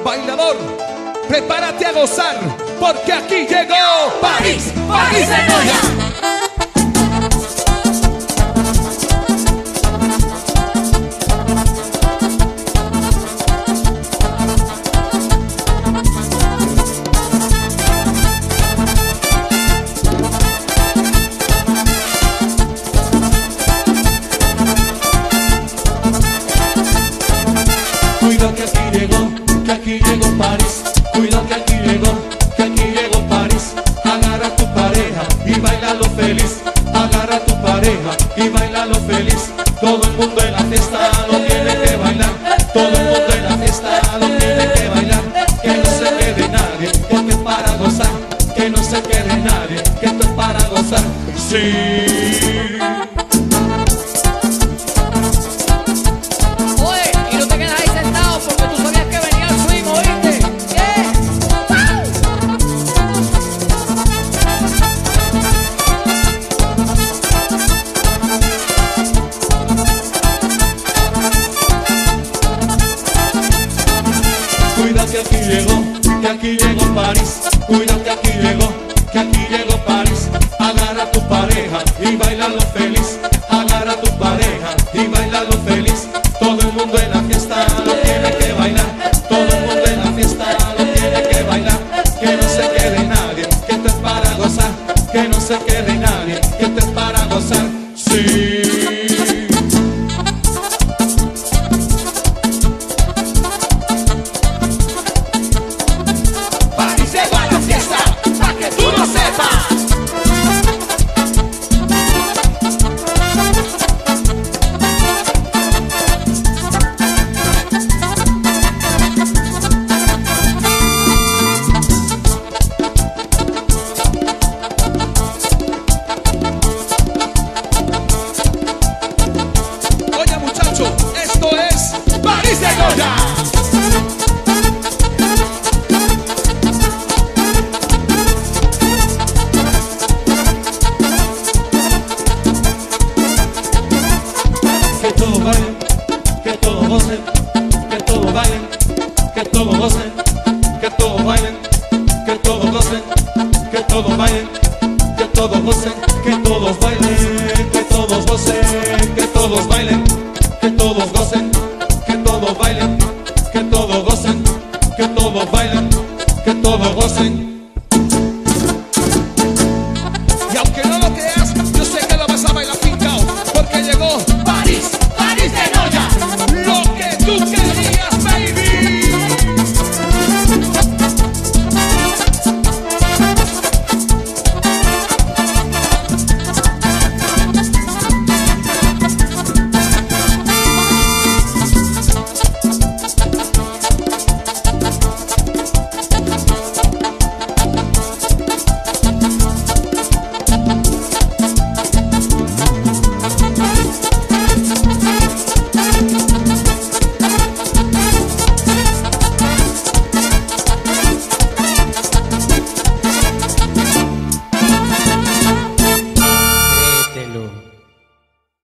Bailador, prepárate a gozar, porque aquí llegó París, París de Goya. Cuidado que aquí llegó París. Cuidado que aquí llegó París. Agarra a tu pareja y bailalo feliz. Agarra a tu pareja y bailalo feliz. Todo el mundo en la fiesta lo tiene que bailar. Todo el mundo en la fiesta lo tiene que bailar. Que no se quede nadie, que esto es para gozar. Que no se quede nadie, que esto es para gozar. Sí. Cuidado que aquí llegó París. Cuidado que aquí llegó París. Agarra a tu pareja y bailalo feliz. Agarra a tu pareja y bailalo feliz. Todo el mundo en la fiesta lo tiene que bailar. Todo el mundo en la fiesta lo tiene que bailar. Que no se quede nadie, que esto es para gozar. Que no se quede nadie, que esto es para gozar. Sí. Esto es París de Goya. Que todo baile, que todo goce.